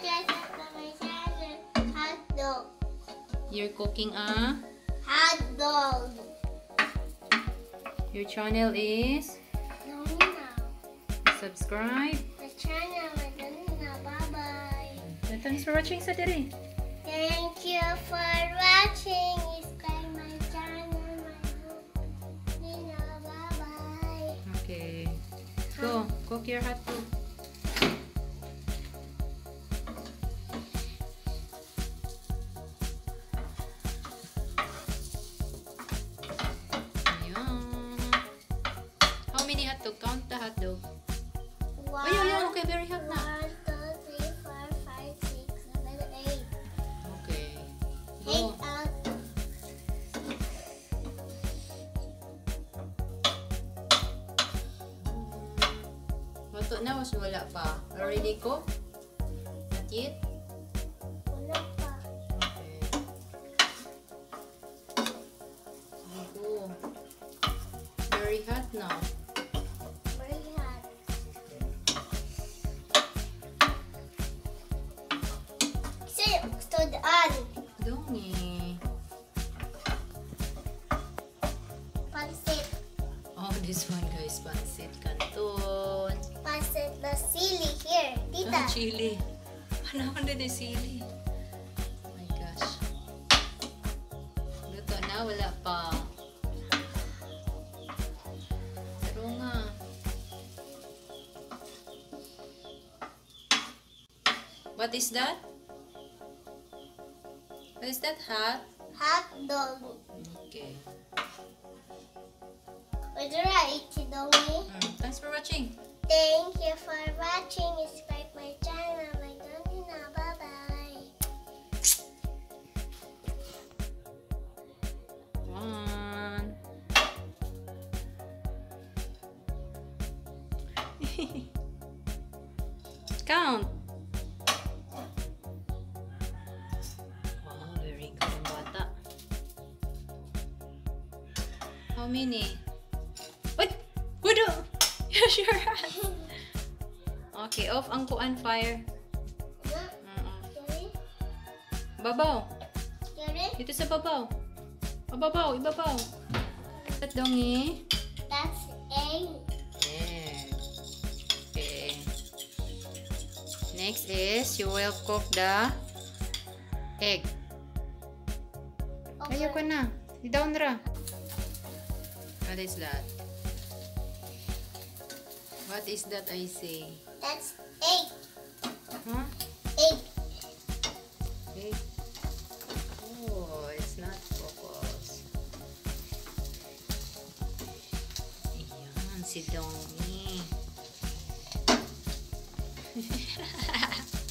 guys at my channel. Hot dog. You're cooking a? Hot dog. Your channel is? Donina. Subscribe. The channel is Donina. Bye-bye. Thanks for watching sa diri. Thank you for watching. Subscribe my channel. Donina. Bye-bye. Okay. Go. Cook your hot dog. How many hot dog? Count the hot dog. One, Ayun, okay, very hot na. 1, 2, 3, 4, 5, 6, 7, 8. Okay. 8 Go. out. Luto na, mas wala pa. Already cooked? Not yet? Wala pa. Okay. Go. Very hot now. Very hot. Sit to the on. Dongi. Pansit. Oh, this one guys, pancit canton. Pansit the sili here. Tita. Ah, chili. Ano na the sili? Oh my gosh. Luto na, wala pa. Pero nga. What is that? What is that? Hot? Hot dog. Okay. Would you like to do me? Thanks for watching. Thank you for watching. Subscribe my channel. My Donina. Bye-bye. One. Count. Wow, very good ang bata. How many? Wait! Wado! You sure? Okay, off ang kuan fire. Sorry? Babaw. Sorry? Dito sa babaw. Babaw, ibabaw. At dongi. That's egg. Yeah. Okay. Next is you will cook the egg. Ayaw ko na. Down ra. What is that? What is that I say? That's egg. Huh? Egg. Egg. Oh, it's not focus. Ayan, si Dongi.